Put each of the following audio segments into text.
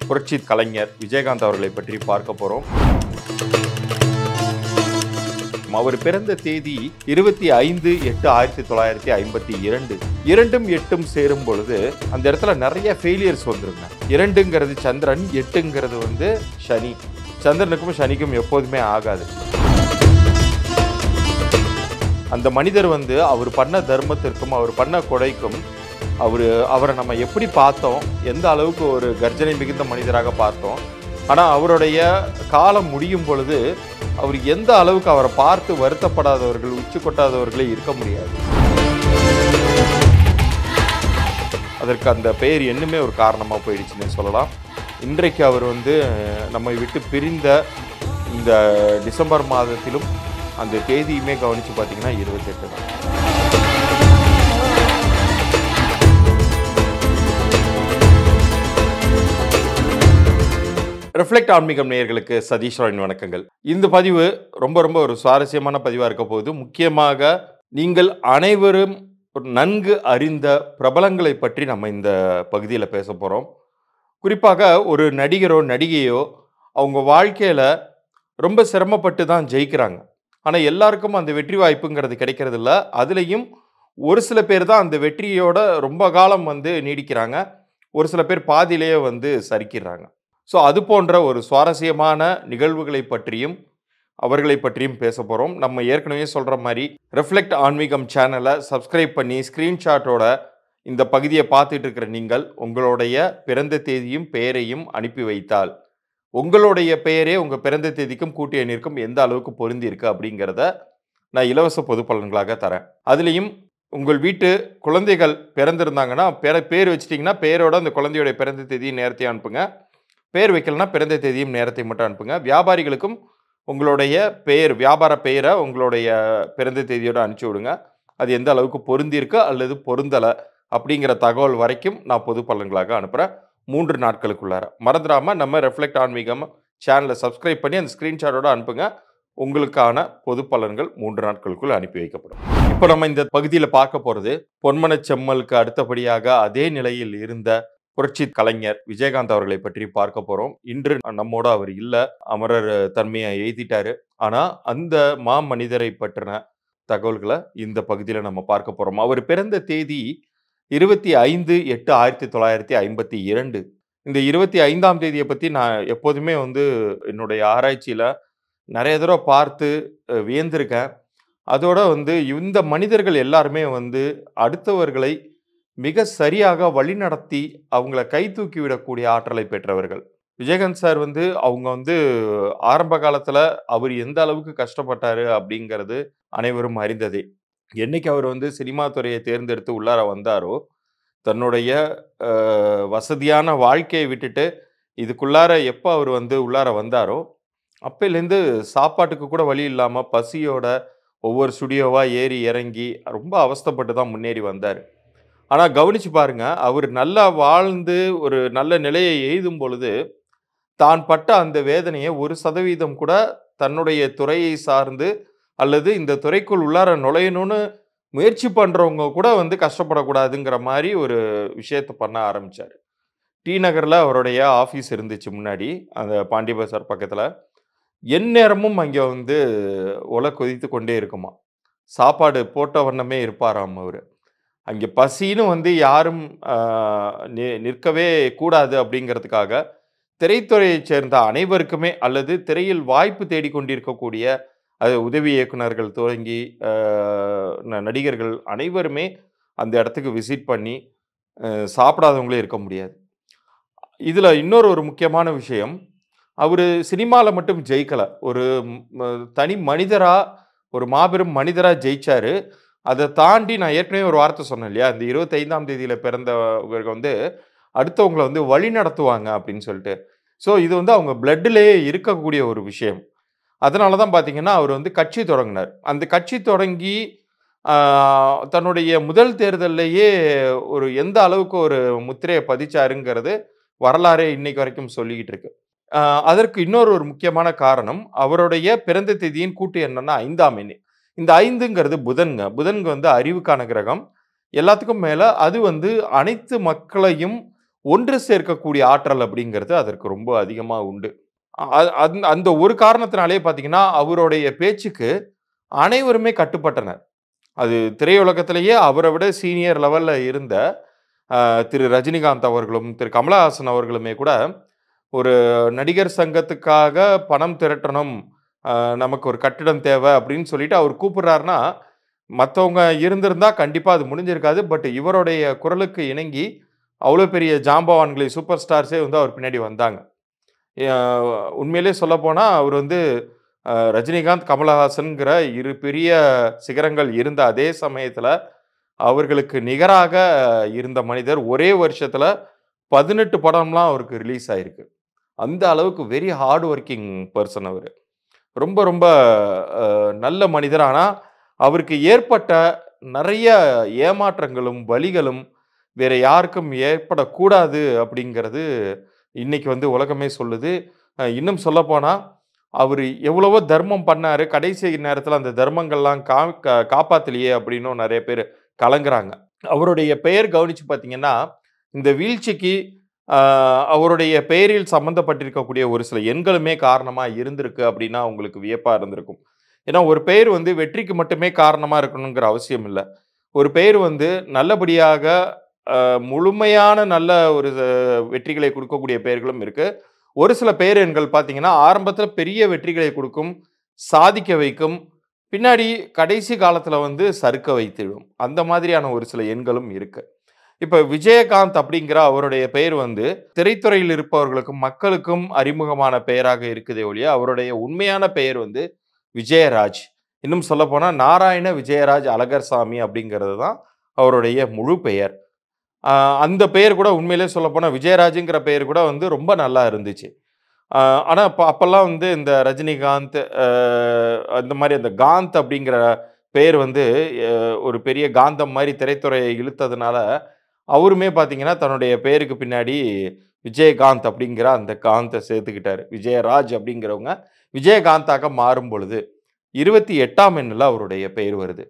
புரட்சி கலைஞர் விஜயகாந்த் அவர்களை பற்றி பார்க்க போறோம். அவர் பிறந்த தேதி 25/8/1952. 2ம் 8ம் சேரும் பொழுது அந்த இடத்துல நிறைய ஃபெயிலியர்ஸ் வந்துருங்க. 2ங்கிறது சந்திரன், 8ங்கிறது சனி. சந்திரனுக்கும் சனிக்கும் எப்போதுமே ஆகாது. அந்த மனிதர் அவர் பண்ண தர்மத்திற்கும் அவர் பண்ண கொடைக்கும் அவரை நம்ம எப்படி பார்த்தோம், எந்த அளவுக்கு ஒரு கர்ஜனை மிகுந்த மனிதராக பார்த்தோம். ஆனால் அவருடைய காலம் முடியும் பொழுது அவர் எந்த அளவுக்கு அவரை பார்த்து வருத்தப்படாதவர்கள், உச்சி கொட்டாதவர்களே இருக்க முடியாது. அதற்கு அந்த பெயர் என்னமே ஒரு காரணமாக போயிடுச்சுன்னு சொல்லலாம். இன்றைக்கு அவர் நம்மை விட்டு பிரிந்த இந்த டிசம்பர் மாதத்திலும் அந்த தேதியுமே கவனித்து பார்த்தீங்கன்னா 28 தான். ரிஃப்ளெக்ட் ஆன்மீகம் நேயர்களுக்கு சதீஷ் ராயின் வணக்கங்கள். இந்த பதிவு ரொம்ப ஒரு சுவாரஸ்யமான பதிவாக இருக்க போகுது. முக்கியமாக நீங்கள் அனைவரும் நன்கு அறிந்த பிரபலங்களை பற்றி நம்ம இந்த பகுதியில் பேச போகிறோம். குறிப்பாக ஒரு நடிகரோ நடிகையோ அவங்க வாழ்க்கையில் ரொம்ப சிரமப்பட்டு தான் ஜெயிக்கிறாங்க. ஆனால் எல்லாருக்கும் அந்த வெற்றி வாய்ப்புங்கிறது கிடைக்கிறது இல்லை. அதுலேயும் ஒரு சில பேர் தான் அந்த வெற்றியோட ரொம்ப காலம் நீடிக்கிறாங்க. ஒரு சில பேர் பாதியிலேயே சரிக்கிறாங்க. ஸோ அது போன்ற ஒரு சுவாரஸ்யமான நிகழ்வுகளை பற்றியும் அவர்களை பற்றியும் பேச போகிறோம். நம்ம ஏற்கனவே சொல்கிற மாதிரி ரிஃப்ளெக்ட் ஆன்மீகம் சேனலை சப்ஸ்கிரைப் பண்ணி ஸ்க்ரீன்ஷாட்டோட இந்த பகுதியை பார்த்துட்டு இருக்கிற நீங்கள் உங்களுடைய பிறந்த தேதியும் பெயரையும் அனுப்பி வைத்தால் உங்களுடைய பெயரே உங்கள் பிறந்த தேதிக்கும் கூட்டு எண்ணிற்கும் எந்த அளவுக்கு பொருந்தி இருக்கு அப்படிங்கிறத நான் இலவச பொது பலன்களாக தரேன். அதுலேயும் உங்கள் வீட்டு குழந்தைகள் பிறந்திருந்தாங்கன்னா பேர் வச்சிட்டிங்கன்னா பேரோட அந்த குழந்தையோடைய பிறந்த தேதியும் நேரத்தையும் அனுப்புங்க. பேர் வைக்கலன்னா பிறந்த தேதியும் நேரத்தை மட்டும் அனுப்புங்க. வியாபாரிகளுக்கும் உங்களுடைய பெயர், வியாபார பெயரை உங்களுடைய பிறந்த தேதியோடு அனுப்பிச்சி விடுங்க. அது எந்த அளவுக்கு பொருந்திருக்கு அல்லது பொருந்தலை அப்படிங்கிற தகவல் வரைக்கும் நான் பொது பலன்களாக அனுப்புகிறேன் 3 நாட்களுக்குள்ளார. மறந்துடாமல் நம்ம ரிஃப்ளெக்ட் ஆன்மீகம் சேனலை சப்ஸ்கிரைப் பண்ணி அந்த ஸ்க்ரீன்ஷாட்டோட அனுப்புங்க. உங்களுக்கான பொது பலன்கள் 3 நாட்களுக்குள் அனுப்பி வைக்கப்படும். இப்போ நம்ம இந்த பகுதியில் பார்க்க போகிறது பொன்மனச் செம்மலுக்கு அடுத்தபடியாக அதே நிலையில் இருந்த புரட்சி கலைஞர் விஜயகாந்த் அவர்களை பற்றி பார்க்க போறோம். இன்று நம்மோட அவர் இல்லை, அமரர் தன்மையை எய்திட்டாரு. ஆனா அந்த மனிதரை பற்றின தகவல்களை இந்த பகுதியில் நம்ம பார்க்க போறோம். அவர் பிறந்த தேதி 25/8/1952. இந்த 25ஆம் தேதியை பற்றி நான் எப்போதுமே என்னுடைய ஆராய்ச்சியில் நிறைய தடவை பார்த்து வியந்திருக்கேன். அதோட இந்த மனிதர்கள் எல்லாருமே அடுத்தவர்களை மிக சரியாக வழிநடத்தி அவங்கள கை தூக்கி விடக்கூடிய ஆற்றலை பெற்றவர்கள். விஜயகாந்த் சார் அவங்க ஆரம்ப காலத்தில் அவர் எந்த அளவுக்கு கஷ்டப்பட்டாரு அப்படிங்கிறது அனைவரும் அறிந்ததே. என்னைக்கு அவர் சினிமா துறையை தேர்ந்தெடுத்து உள்ளார வந்தாரோ, தன்னுடைய வசதியான வாழ்க்கையை விட்டுட்டு இதுக்குள்ளார எப்போ அவர் உள்ளார வந்தாரோ அப்பையிலேருந்து சாப்பாட்டுக்கு கூட வழி இல்லாமல் பசியோட ஒவ்வொரு ஸ்டுடியோவாக ஏறி இறங்கி ரொம்ப அவஸ்தைப்பட்டு தான் முன்னேறி வந்தார். ஆனால் கவனிச்சு பாருங்க, அவர் நல்லா வாழ்ந்து ஒரு நல்ல நிலையை எய்தும் பொழுது தான் பட்ட அந்த வேதனையை 1% கூட தன்னுடைய துறையை சார்ந்து அல்லது இந்த துறைக்குள் உள்ளார நுழையணும்னு முயற்சி பண்ணுறவங்க கூட கஷ்டப்படக்கூடாதுங்கிற மாதிரி ஒரு விஷயத்தை பண்ண ஆரம்பித்தார். டி நகரில் அவருடைய ஆஃபீஸ் இருந்துச்சு முன்னாடி, அந்த பாண்டி பஜார் பக்கத்தில். எந்நேரமும் அங்கே ஒலை கொதித்து கொண்டே இருக்குமா. சாப்பாடு போட்ட வண்ணமே இருப்பாராம் அவர். அங்கே பசின்னு யாரும் நிற்கவே கூடாது அப்படிங்கிறதுக்காக திரைத்துறையைச் சேர்ந்த அனைவருக்குமே அல்லது திரையில் வாய்ப்பு தேடிக்கொண்டிருக்கக்கூடிய அது உதவி இயக்குநர்கள் தொடங்கி நடிகர்கள் அனைவருமே அந்த இடத்துக்கு விசிட் பண்ணி சாப்பிடாதவங்களே இருக்க முடியாது. இதில் இன்னொரு முக்கியமான விஷயம், அவர் சினிமாவில் மட்டும் ஜெயிக்கலை, ஒரு தனி மனிதராக, ஒரு மாபெரும் மனிதராக ஜெயிச்சார். அதை தாண்டி நான் ஏற்கனவே ஒரு வார்த்தை சொன்னேன் இல்லையா, இந்த 25ஆம் தேதியில் பிறந்தவர்கள் அடுத்தவங்களை வழி நடத்துவாங்க அப்படின்னு சொல்லிட்டு. ஸோ இது அவங்க பிளட்டிலேயே இருக்கக்கூடிய ஒரு விஷயம். அதனால தான் பார்த்தீங்கன்னா அவர் கட்சி தொடங்கினார். அந்த கட்சி தொடங்கி தன்னுடைய முதல் தேர்தலிலேயே ஒரு எந்த அளவுக்கு ஒரு முத்திரையை பதிச்சாருங்கிறது வரலாறே இன்னைக்கு வரைக்கும் சொல்லிக்கிட்டு இருக்கு. அதற்கு இன்னொரு முக்கியமான காரணம் அவருடைய பிறந்த தேதியின் கூட்டு என்னன்னா 5ஆம் எண். இந்த 5ங்கிறது புதன்ங்க. புதன்கு அறிவுக்கான கிரகம். எல்லாத்துக்கும் மேல அது அனைத்து மக்களையும் ஒன்று சேர்க்கக்கூடிய ஆற்றல் அப்படிங்கிறது அதற்கு ரொம்ப அதிகமா உண்டு. அந்த ஒரு காரணத்தினாலேயே பார்த்தீங்கன்னா, அவருடைய பேச்சுக்கு அனைவருமே கட்டுப்பட்டனர். அது திரையுலகத்திலேயே அவர விட சீனியர் லெவல்ல இருந்த திரு ரஜினிகாந்த் அவர்களும், திரு கமலஹாசன் அவர்களுமே கூட ஒரு நடிகர் சங்கத்துக்காக பணம் திரட்டணும். அ நமக்கு ஒரு கட்டிடம் தேவை அப்படின்னு சொல்லிட்டு அவர் கூப்பிடுறாருன்னா, மத்தவங்க இருந்திருந்தா கண்டிப்பா அது முடிஞ்சிருக்காது. பட் இவருடைய குரலுக்கு இணங்கி, அவ்வளோ பெரிய ஜாம்பவான்களை சூப்பர் ஸ்டார்ஸே வந்து அவர் பின்னாடி வந்தாங்க. ய உண்மையிலேயே சொல்லப்போனா, அவர் வந்து ரஜினிகாந்த், கமலஹாசன்ங்கிற 2 பெரிய சிகரங்கள் இருந்த அதே சமயத்தில, அவர்களுக்கு நிகராக இருந்த மனிதர். ஒரே வருஷத்தில 18 படம்லாம் அவருக்கு ரிலீஸ் ஆயிருக்கு. அந்த அளவுக்கு வெரி ஹார்ட் வொர்க்கிங் பெர்சன் அவரு. ரொம்ப ரொம்ப நல்ல மனிதர். ஆனா, அவருக்கு ஏற்பட்ட நெறைய ஏமாற்றங்களும், வலிகளும் வேற யாருக்கும் ஏற்படக்கூடாது அப்படிங்கிறது இன்னைக்கு வந்து உலகமே சொல்லுது. இன்னும் சொல்லப்போனா, அவரு எவ்வளவோ தர்மம் பண்ணாரு. கடைசி நேரத்தில அந்த தர்மங்கள்லாம் காப்பாத்தலையே அப்படின்னும் நெறைய பேரு கலங்குறாங்க. அவருடைய பெயர் கவனிச்சு பார்த்தீங்கன்னா, இந்த வீழ்ச்சிக்கு அ அவருடைய பெயரில் சம்மந்தப்பட்டிருக்கக்கூடிய ஒரு சில எண்களுமே காரணமா இருந்திருக்கு அப்டின்னா, உங்களுக்கு வியப்பா இருந்திருக்கும். ஏன்னா, ஒரு பெயர் வந்து வெற்றிக்கு மட்டுமே காரணமா இருக்கணுங்கிற அவசியம் இல்ல. ஒரு பெயர் வந்து நல்லபடியாக முழுமையான நல்ல ஒரு வெற்றிகளை குடுக்கக்கூடிய பெயர்களும் இருக்கு. ஒரு சில பெயர் எண்கள் பார்த்தீங்கன்னா, ஆரம்பத்தில பெரிய வெற்றிகளை குடுக்கும், சாதிக்க வைக்கும். பின்னாடி கடைசி காலத்தில வந்து சறுக்க வைத்துவிடும். அந்த மாதிரியான ஒரு சில எண்களும் இருக்கு. இப்ப விஜயகாந்த் அப்படிங்கிற அவருடைய பெயர் வந்து திரைத்துறையில் இருப்பவர்களுக்கும், மக்களுக்கும் அறிமுகமான பெயராக இருக்குதே ஒழிய, அவருடைய உண்மையான பெயர் வந்து விஜயராஜ். இன்னும் சொல்லப்போனா நாராயண விஜயராஜ் அழகர்சாமி அப்படிங்கிறது தான் அவருடைய முழு பெயர். அ அந்த பெயர் கூட உண்மையிலேயே சொல்லப்போனா விஜயராஜ்ங்கிற பெயர் கூட வந்து ரொம்ப நல்லா இருந்துச்சு. அ ஆனா அப்பல்லாம் வந்து இந்த ரஜினிகாந்த், அந்த மாரி அந்த காந்த் அப்படிங்கிற பெயர் வந்து எ ஒரு பெரிய காந்தம் மாரி திரைத்துறையை இழுத்ததுனால, அவருமே பார்த்தீங்கன்னா, தன்னுடைய பெயருக்கு பின்னாடி விஜயகாந்த் அப்படிங்கிற அந்த காந்த சேர்த்துக்கிட்டாரு. விஜயராஜ் அப்படிங்கிறவங்க விஜயகாந்தாக மாறும் பொழுது, 28ஆம் எண்ணுல அவருடைய பெயர் வருது.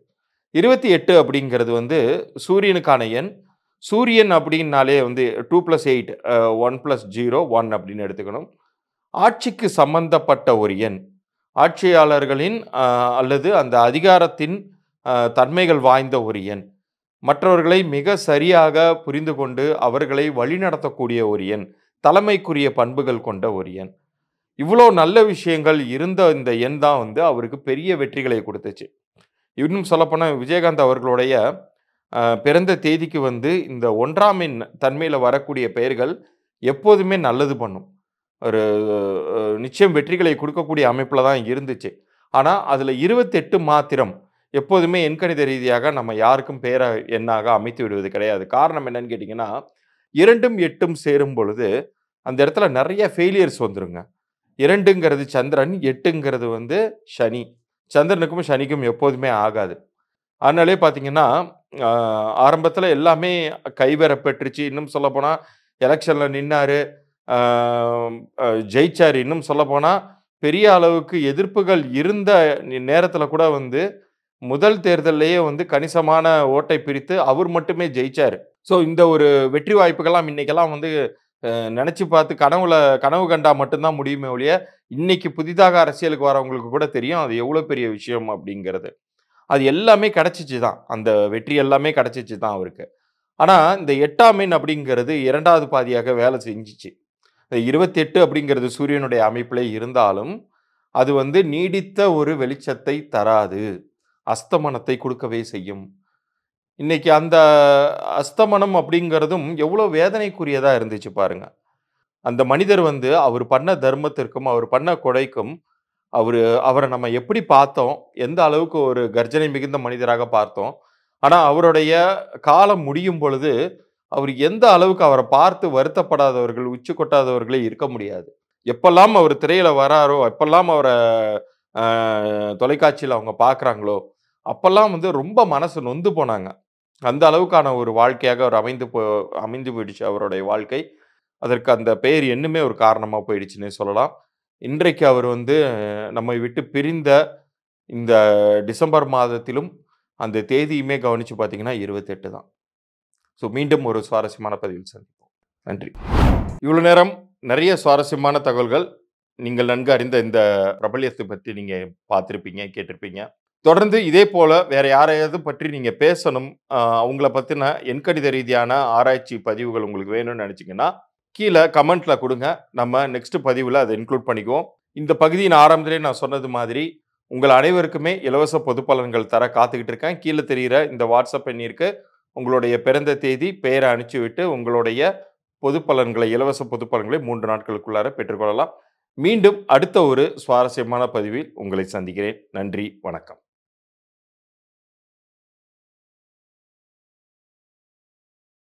28 அப்படிங்கிறது வந்து சூரியனுக்கான எண். சூரியன் அப்படின்னாலே வந்து 2+8 1+0 1 அப்படின்னு எடுத்துக்கணும். ஆட்சிக்கு சம்பந்தப்பட்ட ஒரு எண். ஆட்சியாளர்களின் அல்லது அந்த அதிகாரத்தின் தன்மைகள் வாய்ந்த ஒரு எண். மற்றவர்களை மிக சரியாக புரிந்து கொண்டு அவர்களை வழிநடத்தக்கூடிய ஒரு எண். தலைமைக்குரிய பண்புகள் கொண்ட ஒரு எண். இவ்வளோ நல்ல விஷயங்கள் இருந்த இந்த எண் தான் வந்து அவருக்கு பெரிய வெற்றிகளை குடுத்துச்சு. இன்னும் சொல்லப்போனா விஜயகாந்த் அவர்களுடைய பிறந்த தேதிக்கு வந்து இந்த 1ஆம் எண் தன்மையில வரக்கூடிய பெயர்கள் எப்போதுமே நல்லது பண்ணும். ஒரு நிச்சயம் வெற்றிகளை குடுக்கக்கூடிய அமைப்புல தான் இருந்துச்சு. ஆனா, அதுல 28 மாத்திரம் எப்போதுமே எண்கணித ரீதியாக நம்ம யாருக்கும் பேர எண்ணாக அமைத்து விடுவது கிடையாது. காரணம் என்னன்னு கேட்டீங்கன்னா, 2ம் 8ம் சேரும் பொழுது, அந்த இடத்துல நெறைய ஃபெயிலியர்ஸ் வந்துருங்க. 2ங்கிறது சந்திரன், 8ங்கிறது வந்து சனி. சந்திரனுக்கும், சனிக்கும் எப்போதுமே ஆகாது. அதனாலயே பார்த்தீங்கன்னா, அ ஆரம்பத்தில எல்லாமே கைவர பெற்றுச்சு. இன்னும் சொல்லப்போனா எலக்ஷன்ல நின்னாரு. ஆ ஜெயிச்சாரு. இன்னும் சொல்லப்போனா, பெரிய அளவுக்கு எதிர்ப்புகள் இருந்த நேரத்தில கூட வந்து, முதல் தேர்தல்லயே வந்து கணிசமான ஓட்டை பிரித்து அவர் மட்டுமே ஜெயிச்சாரு. ஸோ இந்த ஒரு வெற்றி வாய்ப்புகள்லாம் இன்னைக்கெல்லாம் வந்து நெனச்சு பார்த்து கனவு கண்டா மட்டும் தான் முடியுமே ஒழிய, இன்னைக்கு புதிதாக அரசியலுக்கு வரவங்களுக்கு கூட தெரியும். அது எவ்வளோ பெரிய விஷயம் அப்படிங்கிறது. அது எல்லாமே கிடைச்சிச்சு தான். அந்த வெற்றி எல்லாமே கிடைச்சிச்சு தான் அவருக்கு. ஆனா, இந்த 8ஆம் எண் அப்படிங்கிறது 2வது பாதியாக வேலை செஞ்சுச்சு. இந்த 28 அப்படிங்கிறது சூரியனுடைய அமைப்பிலே இருந்தாலும், அது வந்து நீடித்த ஒரு வெளிச்சத்தை தராது. அஸ்தமனத்தை குடுக்கவே செய்யும். இன்னைக்கு அந்த அஸ்தமனம் அப்படிங்கிறதும் எவ்வளோ வேதனைக்குரியதா இருந்துச்சு பாருங்க. அந்த மனிதர் வந்து அவர் பண்ண தர்மத்திற்கும், அவர் பண்ண கொடைக்கும் அவரு அவர நம்ம எப்படி பார்த்தோம்? எந்த அளவுக்கு ஒரு கர்ஜனை மிகுந்த மனிதராக பார்த்தோம். ஆனா, அவருடைய காலம் முடியும் பொழுது, அவர் எந்த அளவுக்கு அவர பார்த்து வருத்தப்படாதவர்கள், உச்சி கொட்டாதவர்களே இருக்க முடியாது. எப்பல்லாம் அவர் திரையில வராரோ, எப்பல்லாம் அவர அ தொலைக்காட்சியில அவங்க பார்க்குறாங்களோ, அப்பல்லாம் வந்து ரொம்ப மனசு நொந்து போனாங்க. அந்த அளவுக்கான ஒரு வாழ்க்கையாக அவர் அமைந்து போயிடுச்சு அவருடைய வாழ்க்கை. அதற்கு அந்த பெயர் எண்ணுமே ஒரு காரணமா போயிடுச்சுன்னே சொல்லலாம். இன்றைக்கு அவர் வந்து நம்மை விட்டு பிரிந்த இந்த டிசம்பர் மாதத்திலும் அந்த தேதியுமே கவனிச்சு பார்த்தீங்கன்னா 28 தான். ஸோ மீண்டும் ஒரு சுவாரஸ்யமான பதிவில் சந்திப்போம். நன்றி. இவ்வளோ நேரம் நிறைய சுவாரஸ்யமான தகவல்கள், நீங்கள் நன்கு அறிந்த இந்த பிரபல்யத்தை பத்தி நீங்க பார்த்திருப்பீங்க, கேட்டிருப்பீங்க. தொடர்ந்து இதே போல வேற யாரையாவது பற்றி நீங்க பேசணும், அவங்கள பத்தின எண்கணித ரீதியான ஆராய்ச்சி பதிவுகள் உங்களுக்கு வேணும்னு நெனச்சீங்கன்னா, கீழ கமெண்ட்ல குடுங்க. நம்ம நெக்ஸ்ட் பதிவுல அத இன்க்ளூட் பண்ணிக்குவோம். இந்த பகுதியின் ஆரம்பத்திலேயே நான் சொன்னது மாதிரி, உங்கள் அனைவருக்குமே இலவச பொது பலன்கள் தர காத்துக்கிட்டு இருக்கேன். கீழ தெரியிற இந்த வாட்ஸ்அப் எண்ணிற்கு உங்களுடைய பிறந்த தேதி, பெயர அனுப்பிச்சுவிட்டு, உங்களுடைய பொது பலன்களை, இலவச பொது பலன்களை 3 நாட்களுக்குள்ளார பெற்றுக்கொள்ளலாம். மீண்டும் அடுத்த ஒரு சுவாரஸ்யமான பதிவில் உங்களை சந்திக்கிறேன். நன்றி, வணக்கம்.